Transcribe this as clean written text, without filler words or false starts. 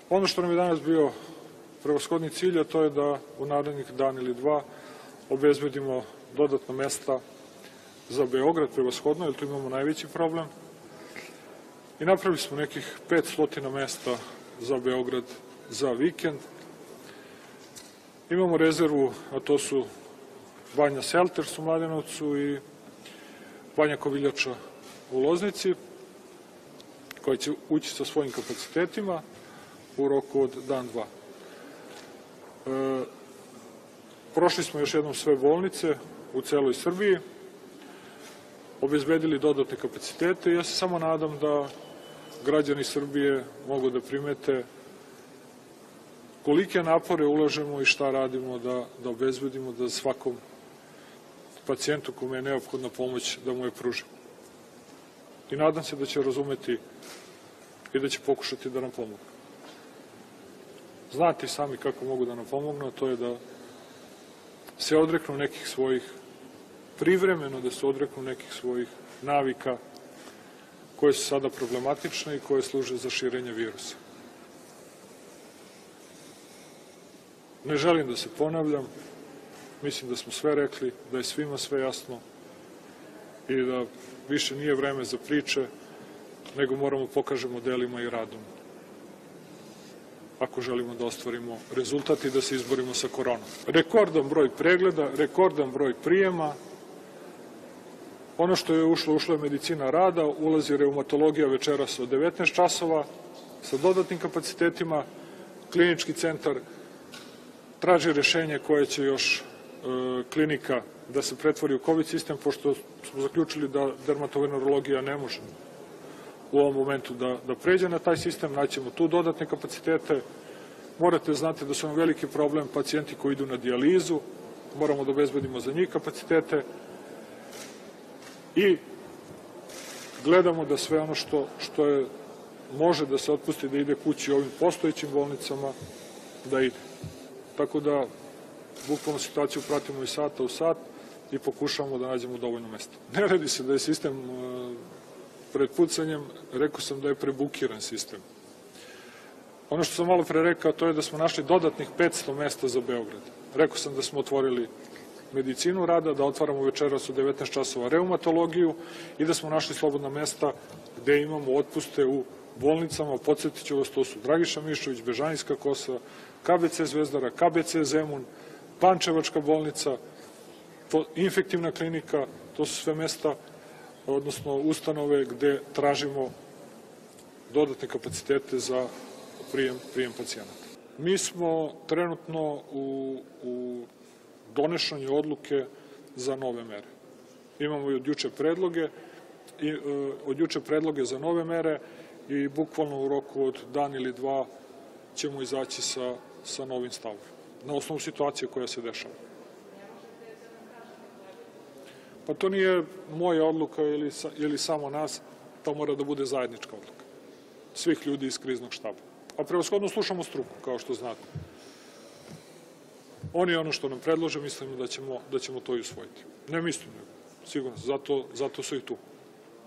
Ono što nam je danas bio prevashodni cilj, a to je da u narednih dan ili dva obezbedimo dodatna mesta za Beograd, prevashodno, jer tu imamo najveći problem. I napravili smo nekih 500 mesta za Beograd za vikend. Imamo rezervu, a to su Banja Selters u Mladenovcu i Banja Koviljača u Loznici, koji će ući sa svojim kapacitetima u roku od dan, dva. Prošli smo još jednom sve bolnice u celoj Srbiji, obezbedili dodatne kapacitete i ja se samo nadam da građani Srbije mogu da primete kolike napore ulažemo i šta radimo da obezbedimo da svakom pacijentu kome je neophodna pomoć da mu je pružimo. I nadam se da će razumeti i da će pokušati da nam pomogu. Znate sami kako mogu da nam pomognu, a to je da se odreknu nekih svojih, privremeno da se odreknu nekih svojih navika koje su sada problematične i koje služe za širenje virusa. Ne želim da se ponavljam, mislim da smo sve rekli, da je svima sve jasno i da više nije vreme za priče, nego moramo pokažemo delima i radom. Ako želimo da ostvarimo rezultat i da se izborimo sa koronom. Rekordan broj pregleda, rekordan broj prijema. Ono što je ušlo je medicina rada, ulazi reumatologija večeras od 19 časova sa dodatnim kapacitetima. Klinički centar traži rešenje koje će još klinika da se pretvori u COVID sistem, pošto smo zaključili da dermatovenerologija ne može u ovom momentu da pređe na taj sistem, naćemo tu dodatne kapacitete. Morate znati da su nam veliki problem pacijenti koji idu na dijalizu, moramo da obezbedimo za njih kapacitete i gledamo da sve ono što je može da se otpusti da ide kući ovim postojećim bolnicama, da ide. Tako da bukvalno situaciju pratimo iz sata u sat i pokušavamo da nađemo dovoljno mesta. Ne radi se da je sistem pred pucanjem, rekao sam da je prebukiran sistem. Ono što sam malo pre rekao, to je da smo našli dodatnih 500 mesta za Beograd. Rekao sam da smo otvorili medicinu rada, da otvaramo večeras u 19 časova reumatologiju i da smo našli slobodna mesta gde imamo otpuste u bolnicama. Podsjetit ću vas, to su Dragiša Mišović, Bežanijska kosa, KBC Zvezdara, KBC Zemun, Pančevačka bolnica, infektivna klinika, to su sve mesta, odnosno ustanove gde tražimo dodatne kapacitete za prijem pacijenata. Mi smo trenutno u donošenju odluke za nove mere. Imamo i od juče predloge za nove mere i bukvalno u roku od dan ili dva ćemo izaći sa novim stavom, na osnovu situacije koja se dešava. Pa to nije moja odluka ili samo nas, to mora da bude zajednička odluka svih ljudi iz kriznog štaba. A prevashodno slušamo struku, kao što znate. Oni ono što nam predlože, mislimo da ćemo to i usvojiti. Ne mislim, sigurno, zato su i tu.